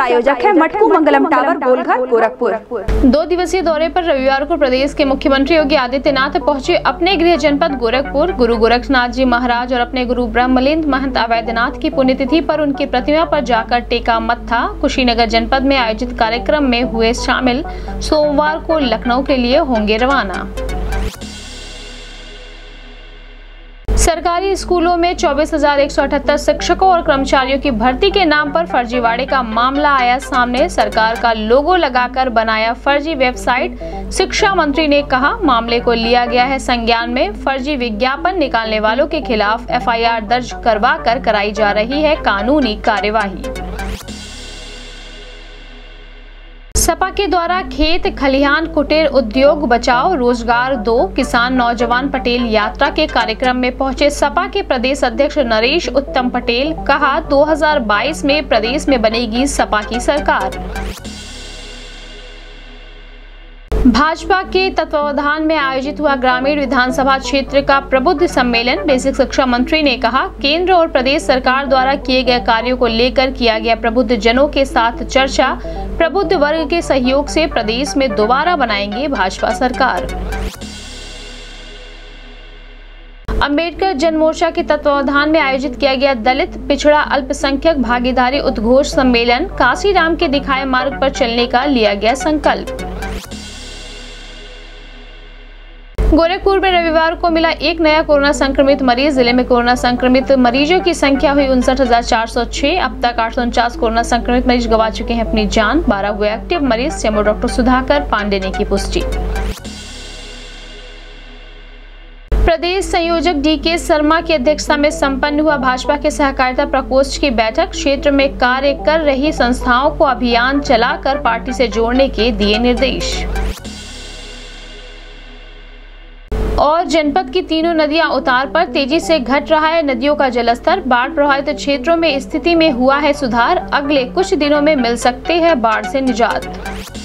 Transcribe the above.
प्रायोजक है मटकू मंगलम टावर, गोलघर, गोरखपुर। 2 दिवसीय दौरे पर रविवार को प्रदेश के मुख्यमंत्री योगी आदित्यनाथ पहुंचे अपने गृह जनपद गोरखपुर। गुरु गोरक्षनाथ जी महाराज और अपने गुरु ब्रह्मलिंद महंत अवैधनाथ की पुण्यतिथि पर उनकी प्रतिमा पर जाकर टेका मत्था। कुशीनगर जनपद में आयोजित कार्यक्रम में हुए शामिल। सोमवार को लखनऊ के लिए होंगे रवाना। सरकारी स्कूलों में 24,178 शिक्षकों और कर्मचारियों की भर्ती के नाम पर फर्जीवाड़े का मामला आया सामने। सरकार का लोगो लगाकर बनाया फर्जी वेबसाइट। शिक्षा मंत्री ने कहा, मामले को लिया गया है संज्ञान में। फर्जी विज्ञापन निकालने वालों के खिलाफ FIR दर्ज करवा कर कराई जा रही है कानूनी कार्यवाही। सपा के द्वारा खेत खलिहान कुटीर उद्योग बचाओ रोजगार दो किसान नौजवान पटेल यात्रा के कार्यक्रम में पहुंचे सपा के प्रदेश अध्यक्ष नरेश उत्तम पटेल। कहा, 2022 में प्रदेश में बनेगी सपा की सरकार। भाजपा के तत्वावधान में आयोजित हुआ ग्रामीण विधानसभा क्षेत्र का प्रबुद्ध सम्मेलन। बेसिक शिक्षा मंत्री ने कहा, केंद्र और प्रदेश सरकार द्वारा किए गए कार्यों को लेकर किया गया प्रबुद्ध जनों के साथ चर्चा। प्रबुद्ध वर्ग के सहयोग से प्रदेश में दोबारा बनाएंगे भाजपा सरकार। अंबेडकर जन मोर्चा के तत्वावधान में आयोजित किया गया दलित पिछड़ा अल्पसंख्यक भागीदारी उद्घोष सम्मेलन। काशीराम के दिखाए मार्ग पर चलने का लिया गया संकल्प। गोरखपुर में रविवार को मिला एक नया कोरोना संक्रमित मरीज। जिले में कोरोना संक्रमित मरीजों की संख्या हुई 59,406। अब तक 849 कोरोना संक्रमित मरीज गंवा चुके हैं अपनी जान। 12 हुए एक्टिव मरीज। सीएमओ डॉक्टर सुधाकर पांडे ने की पुष्टि। प्रदेश संयोजक DK शर्मा की अध्यक्षता में संपन्न हुआ भाजपा के सहकारिता प्रकोष्ठ की बैठक। क्षेत्र में कार्य कर रही संस्थाओं को अभियान चलाकर पार्टी से जोड़ने के दिए निर्देश। और जनपद की तीनों नदियां उतार पर तेजी से घट रहा है नदियों का जलस्तर। बाढ़ प्रभावित क्षेत्रों में स्थिति में हुआ है सुधार। अगले कुछ दिनों में मिल सकते हैं बाढ़ से निजात।